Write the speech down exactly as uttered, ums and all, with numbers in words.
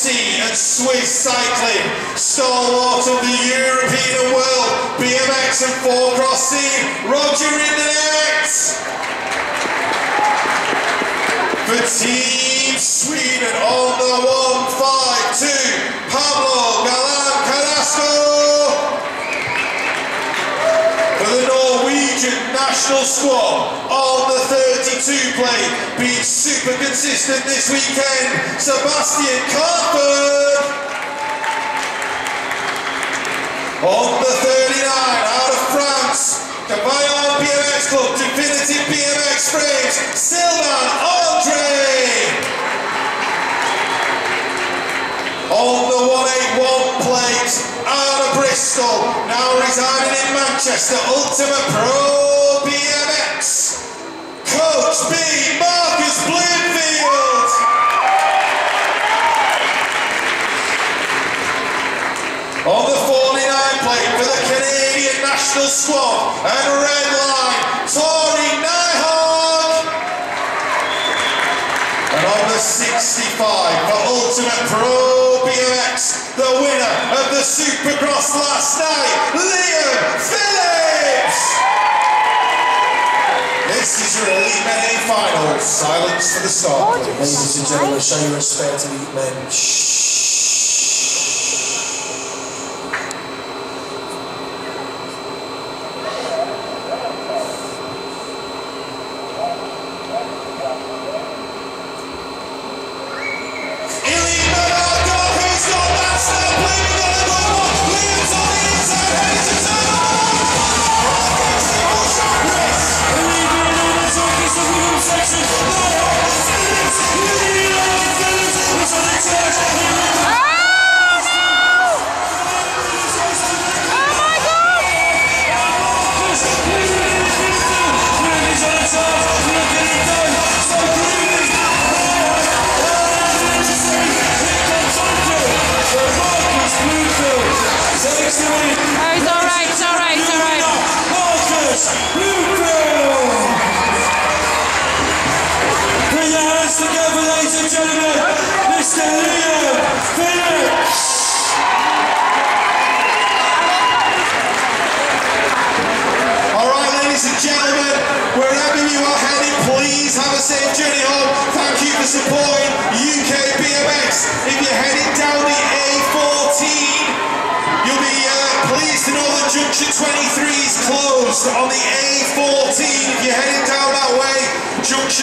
C and Swiss cycling, stalwart of the European and world B M X and four cross scene, Roger in the net. For Team Sweden on the one five two, Pablo Galan Carrasco. For the Norwegian national squad on the thirty-two plate, being super consistent this weekend, Sebastian Carford. On the thirty-nine, out of France, Cavaillon B M X Club, Definitive B M X Frames, Sylvain Andre. On the one eighty-one plate, out of Bristol, now residing in Manchester, Ultimate Pro B M X, Coach B, Marcus Bloomfield. On the forty-nine plate for the Canadian national squad and red line, Tori Nyhawk. And on the sixty-five for Ultimate Pro B M X, the winner of the Supercross last night, Liam Phillips. This is your Elite Men A final. Silence for the start, please. Ladies and gentlemen, show your respect to Elite Men. Shh. Have a safe journey home. Thank you for supporting U K B M X. If you're heading down the A fourteen, you'll be uh, pleased to know that junction twenty-three is closed on the A fourteen. If you're heading down that way, junction